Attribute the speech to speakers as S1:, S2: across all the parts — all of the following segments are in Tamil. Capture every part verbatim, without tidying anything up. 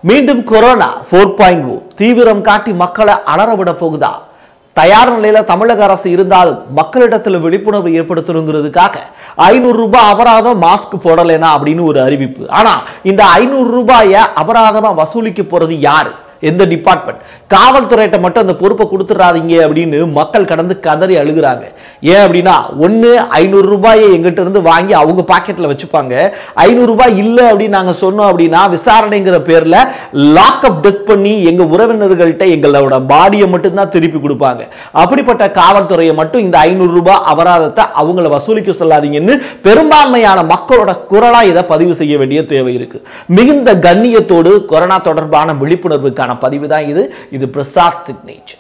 S1: மீண்டும் கொரோனா ஃபோர் பாயிண்ட் ஓ தீவிரம் காட்டி மக்களை அலறவிட போகுதா? தயார் நிலையில தமிழக அரசு இருந்தாலும் மக்களிடத்துல விழிப்புணர்வு ஏற்படுத்தணுங்கிறதுக்காக ஐநூறு ரூபாய் அபராதம் மாஸ்க் போடலைனா அப்படின்னு ஒரு அறிவிப்பு. ஆனா இந்த ஐநூறு ரூபாய அபராதமா வசூலிக்க போறது யாரு? எந்த டிபார்ட்மெண்ட்? காவல்துறையிட்ட மட்டும் அந்த பொறுப்பை கொடுத்துடாதீங்க அப்படின்னு மக்கள் கடந்து கதறி அழுகுறாங்க. ஏன் அப்படின்னா, ஒன்னு ஐநூறு ரூபாயை எங்கிட்ட இருந்து வாங்கி அவங்க பாக்கெட்ல வச்சுப்பாங்க. ஐநூறு ரூபாய் இல்ல அப்படின்னு நாங்க சொன்னோம் அப்படின்னா விசாரணைங்கிற பேர்ல லாக் அப் டெத் பண்ணி எங்க உறவினர்கள்ட்ட எங்களோட பாடியை மட்டும் தான் திருப்பி கொடுப்பாங்க. அப்படிப்பட்ட காவல்துறையை மட்டும் இந்த ஐநூறு ரூபாய் அபராதத்தை அவங்கள வசூலிக்க சொல்லாதீங்கன்னு பெரும்பான்மையான மக்களோட குரலா இதை பதிவு செய்ய வேண்டிய தேவை இருக்கு. மிகுந்த கண்ணியத்தோடு கொரோனா தொடர்பான விழிப்புணர்வுக்கான பதிவு தான் இது. இது பிரசாத் சிக்னேச்சர்.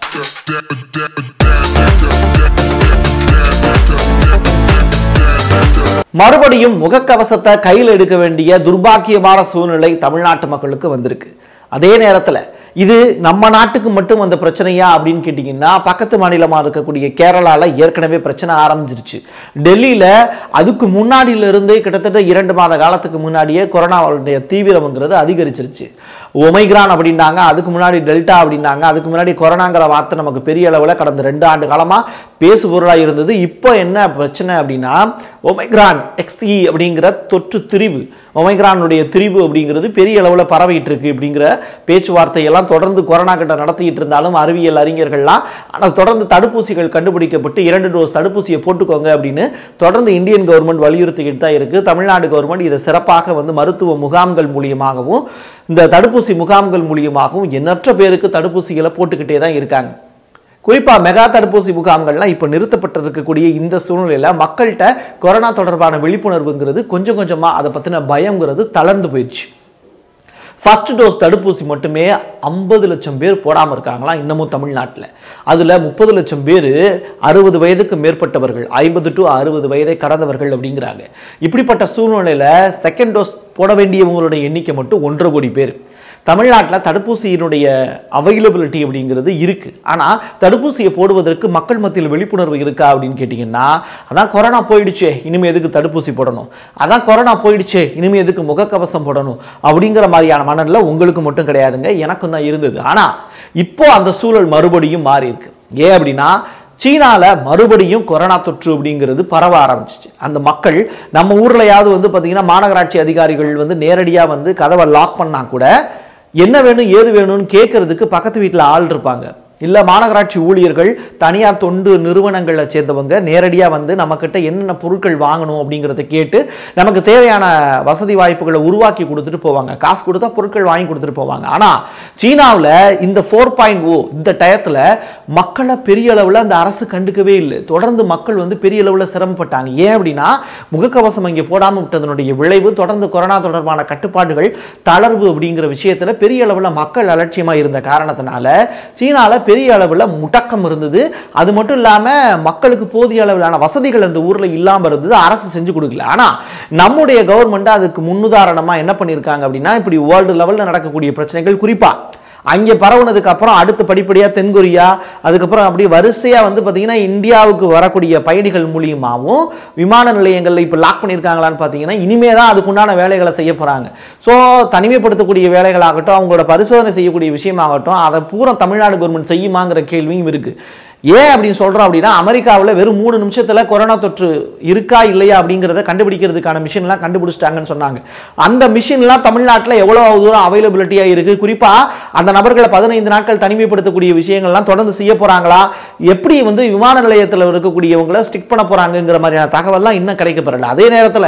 S1: மறுபடியும் முகக்கவசத்தை கையில் எடுக்க வேண்டிய துர்பாக்கியமான சூழ்நிலை தமிழ்நாட்டு மக்களுக்கு வந்திருக்கு. அதே நேரத்தில் இது நம்ம நாட்டுக்கு மட்டும் அந்த பிரச்சனையா அப்படின்னு கேட்டீங்கன்னா, பக்கத்து மாநிலமா இருக்கக்கூடிய கேரளால ஏற்கனவே பிரச்சனை ஆரம்பிச்சிருச்சு. டெல்லியில அதுக்கு முன்னாடியில இருந்தே கிட்டத்தட்ட இரண்டு மாத காலத்துக்கு முன்னாடியே கொரோனாவுடைய தீவிரம்ங்கிறது அதிகரிச்சிருச்சு. ஒமைக்ரான் அப்படின்னாங்க, அதுக்கு முன்னாடி டெல்டா அப்படின்னாங்க, அதுக்கு முன்னாடி கொரோனாங்கிற வார்த்தை நமக்கு பெரிய அளவில் கடந்த ரெண்டு ஆண்டு காலமா பேசு பொருளாக இருந்தது. இப்போ என்ன பிரச்சனை அப்படின்னா, ஒமைக்ரான் எக்ஸ்இ அப்படிங்கிற தொற்று திரிவு, ஒமைக்ரானுடைய திரிவு அப்படிங்கிறது பெரிய அளவில் பரவிட்டு இருக்கு அப்படிங்கிற பேச்சுவார்த்தையெல்லாம் தொடர்ந்து கொரோனா கிட்ட நடத்திட்டு இருந்தாலும் அறிவியல் அறிஞர்கள்லாம் ஆனால் தொடர்ந்து தடுப்பூசிகள் கண்டுபிடிக்கப்பட்டு இரண்டு டோஸ் தடுப்பூசியை போட்டுக்கோங்க அப்படின்னு தொடர்ந்து இந்தியன் கவர்மெண்ட் வலியுறுத்திக்கிட்டு தான் இருக்கு. தமிழ்நாடு கவர்மெண்ட் இதை சிறப்பாக வந்து மருத்துவ முகாம்கள் மூலியமாகவும் இந்த தடுப்பூசி முகாம்கள் மூலியமாகவும் எண்ணற்ற பேருக்கு தடுப்பூசிகளை போட்டுக்கிட்டே தான் இருக்காங்க. குறிப்பா மெகா தடுப்பூசி முகாம்கள்லாம் இப்ப நிறுத்தப்பட்டிருக்கக்கூடிய இந்த சூழ்நிலையில மக்கள்கிட்ட கொரோனா தொடர்பான விழிப்புணர்வுங்கிறது கொஞ்சம் கொஞ்சமா அதை பத்தின பயம்ங்கிறது தளர்ந்து போயிடுச்சு. ஃபர்ஸ்ட் டோஸ் தடுப்பூசி மட்டுமே ஐம்பது லட்சம் பேர் போடாமல் இருக்காங்களா இன்னமும் தமிழ்நாட்டில். அதில் முப்பது லட்சம் பேர் அறுபது வயதுக்கு மேற்பட்டவர்கள், ஐம்பது டு அறுபது வயதை கடந்தவர்கள் அப்படிங்கிறாங்க. இப்படிப்பட்ட சூழ்நிலையில் செகண்ட் டோஸ் போட வேண்டியவங்களுடைய எண்ணிக்கை மட்டும் ஒன்றரை கோடி பேர். தமிழ்நாட்டில் தடுப்பூசியினுடைய அவைலபிலிட்டி அப்படிங்கிறது இருக்கு. ஆனால் தடுப்பூசியை போடுவதற்கு மக்கள் மத்தியில் விழிப்புணர்வு இருக்கா அப்படின்னு கேட்டிங்கன்னா, அதான் கொரோனா போயிடுச்சே இனிமேல் எதுக்கு தடுப்பூசி போடணும், அதான் கொரோனா போயிடுச்சே இனிமேல் எதுக்கு முகக்கவசம் போடணும் அப்படிங்கிற மாதிரியான மனநிலை உங்களுக்கு மட்டும் கிடையாதுங்க, எனக்கும் தான் இருந்தது. ஆனால் இப்போ அந்த சூழல் மறுபடியும் மாறி இருக்கு. ஏன் அப்படின்னா, சீனால மறுபடியும் கொரோனா தொற்று அப்படிங்கிறது பரவ ஆரம்பிச்சிச்சு. அந்த மக்கள் நம்ம ஊர்லயாவது வந்து பார்த்தீங்கன்னா மாநகராட்சி அதிகாரிகள் வந்து நேரடியாக வந்து கதவை லாக் பண்ணா கூட என்ன வேணும் ஏது வேணும்னு கேட்கறதுக்கு பக்கத்து வீட்டில் ஆள் இருப்பாங்க. இல்லை மாநகராட்சி ஊழியர்கள் தனியார் தொண்டு நிறுவனங்களை சேர்ந்தவங்க நேரடியாக வந்து நம்மக்கிட்ட என்னென்ன பொருட்கள் வாங்கணும் அப்படிங்கிறத கேட்டு நமக்கு தேவையான வசதி வாய்ப்புகளை உருவாக்கி கொடுத்துட்டு போவாங்க. காசு கொடுத்தா பொருட்கள் வாங்கி கொடுத்துட்டு போவாங்க. ஆனால் சீனாவில் இந்த ஃபோர் பாயிண்ட் ஓ இந்த டயத்தில் மக்களை பெரிய அளவில் அந்த அரசு கண்டுக்கவே இல்லை. தொடர்ந்து மக்கள் வந்து பெரிய அளவில் சிரமப்பட்டாங்க. ஏன் அப்படின்னா, முகக்கவசம் இங்கே போடாமல் விட்டதனுடைய விளைவு தொடர்ந்து கொரோனா தொடர்பான கட்டுப்பாடுகள் தளர்வு அப்படிங்கிற விஷயத்தில் பெரிய அளவில் மக்கள் அலட்சியமாக இருந்த காரணத்தினால சீனாவில் பெரிய அளவில் முடக்கம் இருந்தது. அது மட்டும் இல்லாமல் மக்களுக்கு போதிய அளவிலான வசதிகள் அந்த ஊரில் இல்லாமல் இருந்தது, அரசு செஞ்சு கொடுக்கல. ஆனால் நம்முடைய கவர்மெண்ட் அதுக்கு முன்னுதாரணமாக என்ன பண்ணியிருக்காங்க அப்படின்னா, இப்படி வேர்ல்டு லெவலில் நடக்கக்கூடிய பிரச்சனைகள் குறிப்பாக அங்கே பரவுனதுக்கு அப்புறம் அடுத்து படிப்படியாக தென்கொரியா, அதுக்கப்புறம் அப்படி வரிசையாக வந்து பார்த்தீங்கன்னா இந்தியாவுக்கு வரக்கூடிய பயணிகள் மூலியமாகவும் விமான நிலையங்களில் இப்போ லாக் பண்ணியிருக்காங்களான்னு பார்த்தீங்கன்னா இனிமே தான் அதுக்குண்டான வேலைகளை செய்ய போகிறாங்க. ஸோ தனிமைப்படுத்தக்கூடிய வேலைகளாகட்டும், அவங்களோட பரிசோதனை செய்யக்கூடிய விஷயமாகட்டும், அதை பூரா தமிழ்நாடு கவர்மெண்ட் செய்யுமாங்கிற கேள்வியும் இருக்குது. ஏன் அப்படின்னு சொல்கிறோம் அப்படின்னா, அமெரிக்காவில் வெறும் மூணு நிமிஷத்தில் கொரோனா தொற்று இருக்கா இல்லையா அப்படிங்கிறத கண்டுபிடிக்கிறதுக்கான மிஷின்லாம் கண்டுபிடிச்சிட்டாங்கன்னு சொன்னாங்க. அந்த மிஷின்லாம் தமிழ்நாட்டில் எவ்வளோ தூரம் அவைலபிலிட்டியாக இருக்குது, குறிப்பாக அந்த நபர்களை பதினைந்து நாட்கள் தனிமைப்படுத்தக்கூடிய விஷயங்கள்லாம் தொடர்ந்து செய்ய போகிறாங்களா, எப்படி வந்து விமான நிலையத்தில் இருக்கக்கூடியவங்களை ஸ்டிக் பண்ண போகிறாங்கங்கிற மாதிரியான தகவல்லாம் இன்னும் கிடைக்கப்பெறல. அதே நேரத்தில்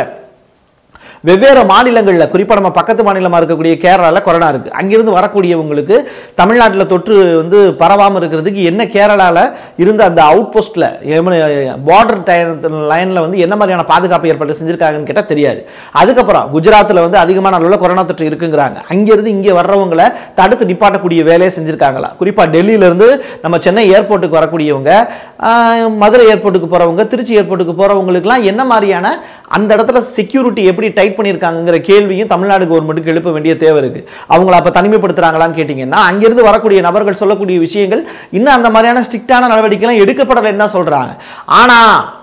S1: வெவ்வேறு மாநிலங்களில் குறிப்பாக நம்ம பக்கத்து மாநிலமாக இருக்கக்கூடிய கேரளாவில் கொரோனா இருக்குது. அங்கிருந்து வரக்கூடியவங்களுக்கு தமிழ்நாட்டில் தொற்று வந்து பரவாமல் இருக்கிறதுக்கு என்ன கேரளாவில் இருந்த அந்த அவுட் போஸ்ட்டில் பார்டர் லைனில் வந்து என்ன மாதிரியான பாதுகாப்பு ஏற்பாடு செஞ்சுருக்காங்கன்னு கேட்டால் தெரியாது. அதுக்கப்புறம் குஜராத்தில் வந்து அதிகமான அளவில் கொரோனா தொற்று இருக்குங்கிறாங்க. அங்கேருந்து இங்கே வர்றவங்களை தடுத்து நிப்பாட்டக்கூடிய வேலையை செஞ்சுருக்காங்களா. குறிப்பாக டெல்லியிலேருந்து நம்ம சென்னை ஏர்போர்ட்டுக்கு வரக்கூடியவங்க, மதுரை ஏர்போர்ட்டுக்கு போகிறவங்க, திருச்சி ஏர்போர்ட்டுக்கு போகிறவங்களுக்குலாம் என்ன மாதிரியான அந்த இடத்துல செக்யூரிட்டி எப்படி டைட் பண்ணியிருக்காங்கிற கேள்வியும் தமிழ்நாடு கவர்மெண்ட்டுக்கு எழுப்ப வேண்டிய தேவை இருக்கு. அவங்கள அப்ப தனிமைப்படுத்துறாங்களான்னு கேட்டீங்கன்னா, அங்கிருந்து வரக்கூடிய நபர்கள் சொல்லக்கூடிய விஷயங்கள் இன்னும் அந்த மாதிரியான ஸ்ட்ரிக்டான நடவடிக்கைலாம் எடுக்கப்படலைன்னு தான் சொல்றாங்க. ஆனா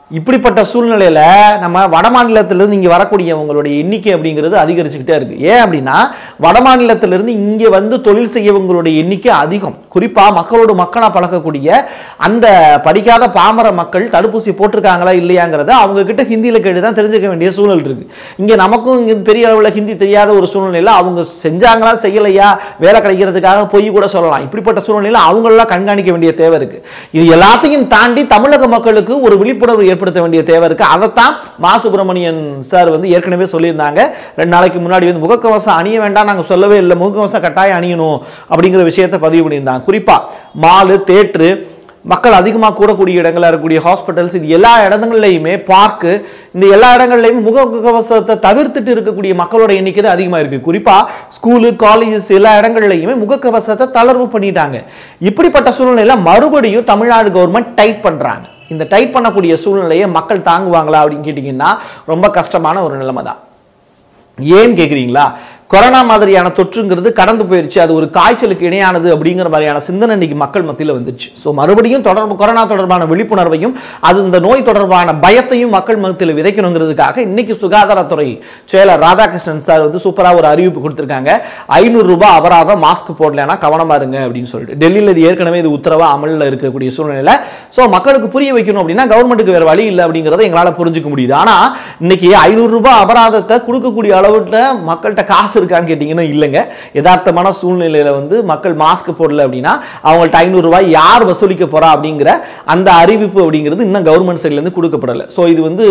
S1: இப்படிப்பட்ட சூழ்நிலையில் நம்ம வட மாநிலத்திலிருந்து இங்கே வரக்கூடியவங்களுடைய எண்ணிக்கை அப்படிங்கிறது அதிகரிச்சுக்கிட்டே இருக்கு. ஏன் அப்படின்னா வட மாநிலத்திலிருந்து இங்கே வந்து தொழில் செய்யவங்களுடைய எண்ணிக்கை அதிகம். குறிப்பாக மக்களோடு மக்களாக பழக்கக்கூடிய அந்த படிக்காத பாமர மக்கள் தடுப்பூசி போட்டிருக்காங்களா இல்லையாங்கிறத அவங்க கிட்ட ஹிந்தியில் கேட்டு தான் தெரிஞ்சுக்க வேண்டிய சூழல் இருக்கு. இங்கே நமக்கும் இங்கே பெரிய அளவில் ஹிந்தி தெரியாத ஒரு சூழ்நிலையில் அவங்க செஞ்சாங்களா செய்யலையா வேலை கிடைக்கிறதுக்காக போய் கூட சொல்லலாம். இப்படிப்பட்ட சூழ்நிலையில் அவங்களெல்லாம் கண்காணிக்க வேண்டிய தேவை இருக்கு. இது எல்லாத்தையும் தாண்டி தமிழக மக்களுக்கு ஒரு விழிப்புணர்வு ஏற்படுத்த வேண்டிய தேவை இருக்கு. அதைத்தான் மா சுப்பிரமணியன் சார் வந்து ஏற்கனவே சொல்லியிருந்தாங்க. ரெண்டு நாளைக்கு முன்னாடி வந்து முகக்கவசம் அணிய வேண்டாம் நாங்கள் சொல்லவே இல்லை, முகக்கவசம் கட்டாயம் அணியணும் அப்படிங்கிற விஷயத்தை பதிவு பண்ணியிருந்தாங்க. குறிப்பா மாலு, தேட்டரு, மக்கள் அதிகமாக கூடக்கூடிய இடங்கள்ல இருக்கக்கூடிய ஹாஸ்பிட்டல்ஸ், இது எல்லா இடங்கள்லையுமே பார்க்கு, இந்த எல்லா இடங்கள்லையும் முகக்கவசத்தை தவிர்த்துட்டு இருக்கக்கூடிய மக்களோட எண்ணிக்கை தான் அதிகமாக இருக்கு. குறிப்பா ஸ்கூலு, காலேஜஸ் எல்லா இடங்கள்லையுமே முகக்கவசத்தை தளர்வு பண்ணிட்டாங்க. இப்படிப்பட்ட சூழ்நிலையில மறுபடியும் தமிழ்நாடு கவர்மெண்ட் டைட் பண்றாங்க. இந்த டைட் பண்ணக்கூடிய சூழ்நிலையை மக்கள் தாங்குவாங்களா அப்படின்னு கேட்டீங்கன்னா ரொம்ப கஷ்டமான ஒரு நிலைமை தான். ஏன்னு கேட்குறீங்களா? கொரோனா மாதிரியான தொற்றுங்கிறது கடந்து போயிருச்சு, அது ஒரு காய்ச்சலுக்கு இணையானது அப்படிங்கிற மாதிரியான சிந்தனை இன்னைக்கு மக்கள் மத்தியில் வந்துச்சு. ஸோ மறுபடியும் தொடர்பு கொரோனா தொடர்பான விழிப்புணர்வையும் அது இந்த நோய் தொடர்பான பயத்தையும் மக்கள் மத்தியில் விதைக்கணுங்கிறதுக்காக இன்னைக்கு சுகாதாரத்துறை செயலர் ராதாகிருஷ்ணன் சார் வந்து சூப்பராக ஒரு அறிவிப்பு கொடுத்துருக்காங்க. ஐநூறு ரூபாய் அபராதம் மாஸ்க் போடலன்னா கவனமா இருங்க அப்படின்னு சொல்லிட்டு. டெல்லியில் இது ஏற்கனவே இது உத்தரவா அமலில் இருக்கக்கூடிய சூழ்நிலை. ஸோ மக்களுக்கு புரிய வைக்கணும் அப்படின்னா கவர்மெண்ட்டுக்கு வேற வழி இல்லை அப்படிங்கிறத எங்களால் புரிஞ்சுக்க முடியுது. ஆனால் இன்னைக்கு ஐநூறு ரூபாய் அபராதத்தை கொடுக்கக்கூடிய அளவுல மக்கள்கிட்ட காசு இருக்கான்னு கேட்டீங்கன்னா இல்லைங்க. யதார்த்தமான சூழ்நிலையில வந்து மக்கள் மாஸ்க் போடல அப்படின்னா அவங்கள்ட்ட ஐநூறு ரூபாய் யார் வசூலிக்க போறா அப்படிங்கிற அந்த அறிவிப்பு அப்படிங்கிறது இன்னும் கவர்மெண்ட் சைட்ல இருந்து கொடுக்கப்படல. ஸோ இது வந்து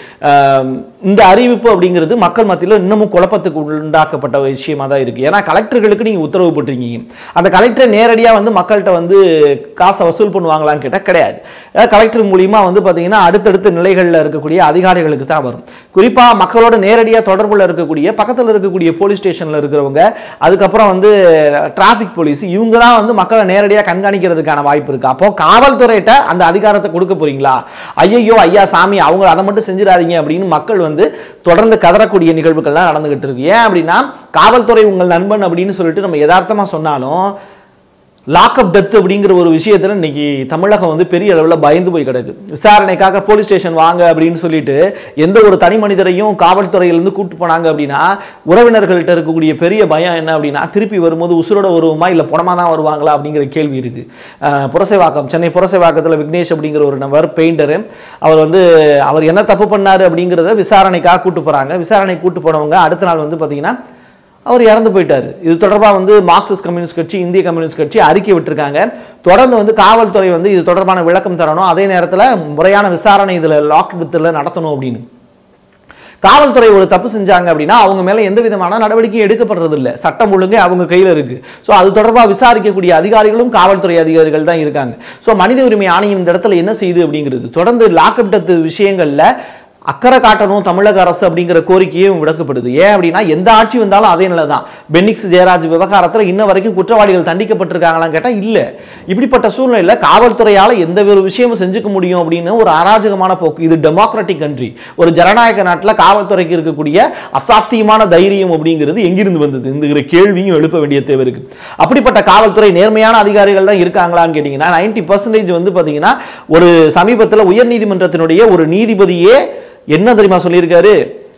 S1: இந்த அறிவிப்பு அப்படிங்கிறது மக்கள் மத்தியில் இன்னமும் குழப்பத்துக்கு உண்டாக்கப்பட்ட விஷயமா தான் இருக்கு. ஏன்னா கலெக்டர்களுக்கு நீங்க உத்தரவு போட்டிருக்கீங்க, அந்த கலெக்டர் நேரடியாக வந்து மக்கள்கிட்ட வந்து காசை வசூல் பண்ணுவாங்களான்னு கேட்டால் கிடையாது. கலெக்டர் மூலியமா வந்து பார்த்தீங்கன்னா அடுத்தடுத்த நிலைகளில் இருக்கக்கூடிய அதிகாரிகளுக்கு தான் வரும். குறிப்பா மக்களோட நேரடியாக தொடர்புல இருக்கக்கூடிய பக்கத்தில் இருக்கக்கூடிய போலீஸ் ஸ்டேஷன்ல இருக்கிறவங்க, அதுக்கப்புறம் வந்து டிராபிக் போலீஸ், இவங்க தான் வந்து மக்களை நேரடியாக கண்காணிக்கிறதுக்கான வாய்ப்பு இருக்கு. அப்போ காவல்துறையிட்ட அந்த அதிகாரத்தை கொடுக்க போறீங்களா? ஐயோ ஐயா சாமி அவங்க அதை மட்டும் செஞ்சிடாதீங்க அப்படின்னு மக்கள் வந்து தொடர்ந்து கதறக்கூடிய நிகழ்வுகள்லாம் நடந்துகிட்டு இருக்கு. ஏன் அப்படின்னா காவல்துறை உங்கள் நண்பன் அப்படின்னு சொல்லிட்டு நம்ம யதார்த்தமா சொன்னாலும் லாக்அப் டெத் அப்படிங்கிற ஒரு விஷயத்துல இன்னைக்கு தமிழகம் வந்து பெரிய அளவில் பயந்து போய் கிடக்கு. விசாரணைக்காக போலீஸ் ஸ்டேஷன் வாங்க அப்படின்னு சொல்லிட்டு எந்த ஒரு தனி மனிதரையும் காவல்துறையிலிருந்து கூட்டு போனாங்க அப்படின்னா உறவினர்கள்ட்ட இருக்கக்கூடிய பெரிய பயம் என்ன அப்படின்னா திருப்பி வரும்போது உசுரோட வருவோமா இல்லை பணமா தான் வருவாங்களா அப்படிங்கிற கேள்வி இருக்கு. புரசைவாக்கம், சென்னை புரசைவாக்கத்தில் விக்னேஷ் அப்படிங்கிற ஒரு நபர் பெயிண்டரு, அவர் வந்து அவர் என்ன தப்பு பண்ணாரு அப்படிங்கிறத விசாரணைக்காக கூட்டு போறாங்க. விசாரணை கூட்டு போனவங்க அடுத்த நாள் வந்து பார்த்தீங்கன்னா அவர் இறந்து போயிட்டாரு. இது தொடர்பாக வந்து மார்க்சிஸ்ட் கம்யூனிஸ்ட் கட்சி, இந்திய கம்யூனிஸ்ட் கட்சி அறிக்கை விட்டுருக்காங்க. தொடர்ந்து வந்து காவல்துறை வந்து இது தொடர்பான விளக்கம் தரணும், அதே நேரத்தில் முறையான விசாரணை இதில் லாக்டவுன் நடத்தணும் அப்படின்னு. காவல்துறை ஒரு தப்பு செஞ்சாங்க அப்படின்னா அவங்க மேலே எந்த விதமான நடவடிக்கையும் எடுக்கப்படுறது இல்லை, சட்டம் ஒழுங்கு அவங்க கையில் இருக்கு. ஸோ அது தொடர்பாக விசாரிக்கக்கூடிய அதிகாரிகளும் காவல்துறை அதிகாரிகள் தான் இருக்காங்க. ஸோ மனித உரிமை ஆணையம் இந்த இடத்துல என்ன செய்யுது அப்படிங்கிறது தொடர்ந்து லாக்அப் டெத் விஷயங்கள்ல அக்கறை காட்டணும் தமிழக அரசு அப்படிங்கிற கோரிக்கையும் விடக்கப்படுது. ஏன் அப்படின்னா எந்த ஆட்சி வந்தாலும் அதே நிலை தான். பென்னிக்ஸ் ஜெயராஜ் விவகாரத்தில் இன்ன வரைக்கும் குற்றவாளிகள் தண்டிக்கப்பட்டிருக்காங்களான்னு கேட்டால் இல்லை. இப்படிப்பட்ட சூழ்நிலையில் காவல்துறையால் எந்த ஒரு விஷயமும் செஞ்சுக்க முடியும் அப்படின்னு ஒரு அராஜகமான போக்கு. இது டெமோக்ராட்டிக் கண்ட்ரி, ஒரு ஜனநாயக நாட்டில் காவல்துறைக்கு இருக்கக்கூடிய அசாத்தியமான தைரியம் அப்படிங்கிறது எங்கிருந்து வந்தது இந்த கேள்வியும் எழுப்ப வேண்டிய தேவை இருக்கு. அப்படிப்பட்ட காவல்துறை நேர்மையான அதிகாரிகள் தான் இருக்காங்களான்னு கேட்டீங்கன்னா நைன்டி பர்சன்டேஜ் வந்து பார்த்தீங்கன்னா ஒரு சமீபத்தில் உயர் நீதிமன்றத்தினுடைய ஒரு நீதிபதியே என்ன தெரியுமா சொல்லியிருக்காரு?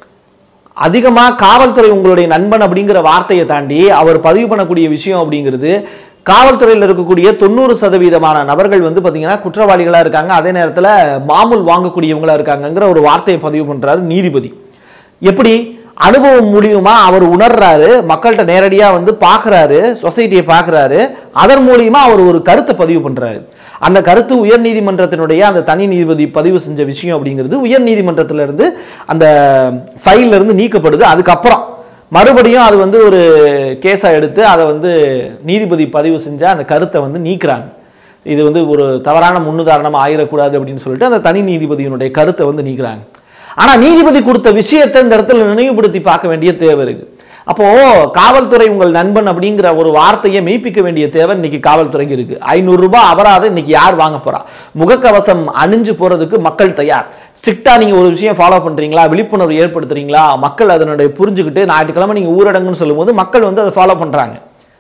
S1: அதிகமா காவல்துறை உங்களுடைய நண்பன் அப்படிங்கிற வார்த்தையை தாண்டி அவர் பதிவு பண்ணக்கூடிய விஷயம் அப்படிங்கிறது காவல்துறையில் இருக்கக்கூடிய தொண்ணூறு சதவீதமான நபர்கள் வந்து பார்த்தீங்கன்னா குற்றவாளிகளா இருக்காங்க, அதே நேரத்தில் மாமூல் வாங்கக்கூடியவங்களா இருக்காங்கிற ஒரு வார்த்தையை பதிவு பண்றாரு நீதிபதி. எப்படி அனுபவம் மூலியமா அவர் உணர்றாரு, மக்கள்கிட்ட நேரடியா வந்து பார்க்குறாரு, சொசைட்டியை பார்க்குறாரு, அதன் மூலியமா அவர் ஒரு கருத்தை பதிவு பண்றாரு. அந்த கருத்து உயர் நீதிமன்றத்தினுடைய அந்த தனி நீதிபதி பதிவு செஞ்ச விஷயம் அப்படிங்கிறது உயர் நீதிமன்றத்திலிருந்து அந்த ஃபைல்ல இருந்து நீக்கப்படுது. அதுக்கப்புறம் மறுபடியும் அது வந்து ஒரு கேஸா எடுத்து அதை வந்து நீதிபதி பதிவு செஞ்ச அந்த கருத்தை வந்து நீக்கிறாங்க. இது வந்து ஒரு தவறான முன்னுதாரணமா ஆயிடக்கூடாது அப்படின்னு சொல்லிட்டு அந்த தனி நீதிபதியினுடைய கருத்தை வந்து நீக்கிறாங்க. ஆனா நீதிபதி கொடுத்த விஷயத்தை இந்த இடத்துல நினைவுபடுத்தி பார்க்க வேண்டிய தேவை இருக்கு. அப்போ காவல்துறை உங்கள் நண்பன் அப்படிங்கிற ஒரு வார்த்தையை மெய்ப்பிக்க வேண்டிய தேவை இன்னைக்கு காவல்துறைக்கு இருக்கு. ஐநூறு ரூபாய் அபராதம் இன்னைக்கு யார் வாங்க போறா? முகக்கவசம் அணிஞ்சு போறதுக்கு மக்கள் தயார். ஸ்ட்ரிக்டா நீங்க ஒரு விஷயம் ஃபாலோ பண்றீங்களா, விழிப்புணர்வு ஏற்படுத்துறீங்களா, மக்கள் அதனுடைய புரிஞ்சுக்கிட்டு ஞாயிற்றுக்கிழமை நீங்க ஊரடங்குன்னு சொல்லும் போது மக்கள் வந்து அதை ஃபாலோ பண்றாங்க.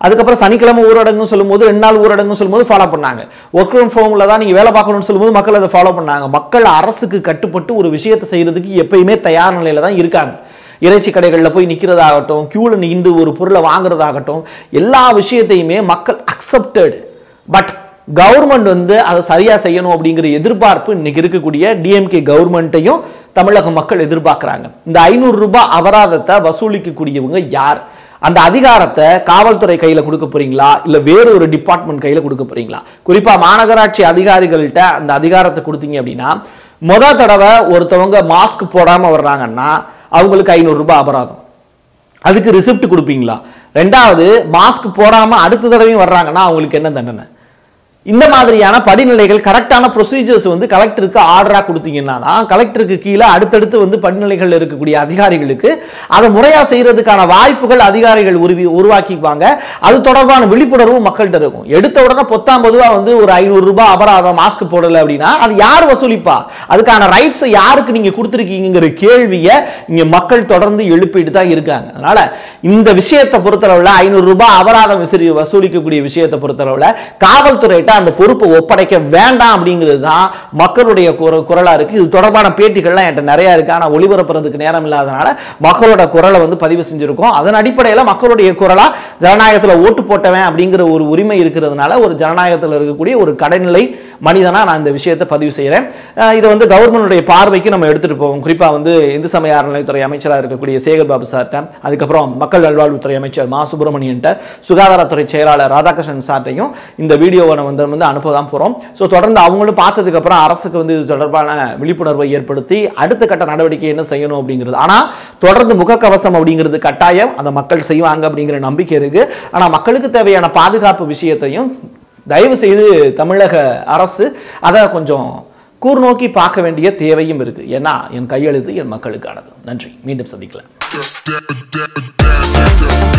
S1: அதுக்கப்புறம் சனிக்கிழமை ஊரடங்கு சொல்லும்போது ரெண்டு நாள் ஊரடங்கு சொல்லும்போது ஃபாலோ பண்ணாங்க. ஒர்க் ஃப்ரம் ஹோம்ல தான் நீங்க வேலை பார்க்கணும்னு சொல்லும்போது மக்கள் அதை ஃபாலோ பண்ணாங்க. மக்கள் அரசுக்கு கட்டுப்பட்டு ஒரு விஷயத்தை செய்யறதுக்கு எப்பயுமே தயார் நிலையில தான் இருக்காங்க. இறைச்சி கடைகளில் போய் நிற்கிறதாகட்டும், கியூவில் நின்று ஒரு பொருளை வாங்குறதாகட்டும், எல்லா விஷயத்தையுமே மக்கள் அக்செப்டட். பட் கவர்மெண்ட் வந்து அதை சரியா செய்யணும் அப்படிங்கிற எதிர்பார்ப்பு இன்னைக்கு இருக்கக்கூடிய டிஎம்கே கவர்மெண்ட்டையும் தமிழக மக்கள் எதிர்பார்க்கிறாங்க. இந்த ஐநூறு ரூபாய் அபராதத்தை வசூலிக்கக்கூடியவங்க யார்? அந்த அதிகாரத்தை காவல்துறை கையில கொடுக்க போறீங்களா, இல்ல வேற ஒரு டிபார்ட்மெண்ட் கையில கொடுக்க போறீங்களா? குறிப்பா மாநகராட்சி அதிகாரிகள்கிட்ட அந்த அதிகாரத்தை கொடுத்தீங்க அப்படின்னா, முத தடவை ஒருத்தவங்க மாஸ்க் போடாம வர்றாங்கன்னா அவங்களுக்கு ஐநூறு ரூபாய் அபராதம். அதுக்கு ரிசிப்ட் கொடுப்பீங்களா? ரெண்டாவது, மாஸ்க் போடாம அடுத்த தடவையும் வர்றாங்கன்னா அவங்களுக்கு என்ன தண்டனை? இந்த மாதிரியான படிநிலைகள் கரெக்டான ப்ரொசீஜர்ஸ் வந்து கலெக்டருக்கு ஆர்டரா கொடுத்தீங்கன்னா தான் கலெக்டருக்கு கீழே அடுத்தடுத்து வந்து படிநிலைகள் இருக்கக்கூடிய அதிகாரிகளுக்கு அதை முறையா செய்யறதுக்கான வாய்ப்புகள் அதிகாரிகள் உருவி உருவாக்கிப்பாங்க. அது தொடர்பான விழிப்புணர்வு மக்கள்கிட்ட இருக்கும். எடுத்த உடனே பொத்தாம் பொதுவா வந்து ஒரு ஐநூறு ரூபாய் அபராதம் மாஸ்க் போடல அப்படின்னா அது யார் வசூலிப்பா? அதுக்கான ரைட்ஸை யாருக்கு நீங்க கொடுத்துருக்கீங்கிற கேள்வியை இங்க மக்கள் தொடர்ந்து எழுப்பிட்டு தான் இருக்காங்க. அதனால இந்த விஷயத்தை பொறுத்தளவுல ஐநூறு ரூபாய் அபராதம் விசிறி வசூலிக்கக்கூடிய விஷயத்தை பொறுத்தளவுல காவல்துறையிட்ட அந்த பொறுப்பை ஒப்படைக்க வேண்டாம் அப்படிங்கிறது தான் மக்களுடைய குரலா இருக்கு. இது தொடர்பான பேட்டிகள்லாம் என்கிட்ட நிறைய இருக்கு. ஆனா ஒளிபரப்புறதுக்கு நேரம் இல்லாதனால மக்களோட குரலை வந்து பதிவு செஞ்சிருக்கோம். அதன் அடிப்படையில் மக்களுடைய குரலா ஜனநாயகத்தில் ஓட்டு போட்டவன் அப்படிங்கிற ஒரு உரிமை இருக்கிறதுனால ஒரு ஜனநாயகத்தில் இருக்கக்கூடிய ஒரு கடைநிலை மனிதனா நான் இந்த விஷயத்தை பதிவு செய்யறேன். இதை வந்து கவர்மெண்டுடைய பார்வைக்கு நம்ம எடுத்துட்டு போவோம். குறிப்பா வந்து இந்து சமய அறநிலைத்துறை அமைச்சராக இருக்கக்கூடிய சேகர் பாபு சார்ட்ட, அதுக்கப்புறம் மக்கள் நல்வாழ்வுத்துறை அமைச்சர் மா சுப்பிரமணியன், சுகாதாரத்துறை செயலாளர் ராதாகிருஷ்ணன் சார்ட்டையும் இந்த வீடியோவை வந்து வந்து அனுப்பதான் போறோம். ஸோ தொடர்ந்து அவங்களும் பார்த்ததுக்கு அப்புறம் அரசுக்கு வந்து இது தொடர்பான விழிப்புணர்வை ஏற்படுத்தி அடுத்த கட்ட நடவடிக்கை என்ன செய்யணும் அப்படிங்கிறது. ஆனா தொடர்ந்து முகக்கவசம் அப்படிங்கிறது கட்டாயம் அந்த மக்கள் செய்வாங்க அப்படிங்கிற நம்பிக்கை இருக்கு. ஆனா மக்களுக்கு தேவையான பாதுகாப்பு விஷயத்தையும் தயவு செய்து தமிழக அரசு அதை கொஞ்சம் கூர்நோக்கி பார்க்க வேண்டிய தேவையும் இருக்கு. ஏன்னா என் கையெழுத்து என் மக்களுக்கானது. நன்றி. மீண்டும் சந்திக்கலாம்.